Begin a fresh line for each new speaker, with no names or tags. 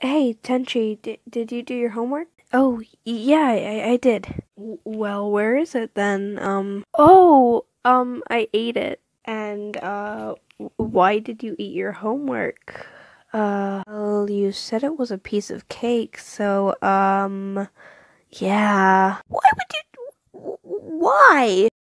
Hey, Tenchi, did you do your homework? Oh, yeah, I did. Well, where is it then? I ate it. And, why did you eat your homework? Well, you said it was a piece of cake, so, yeah. Why would you? Why?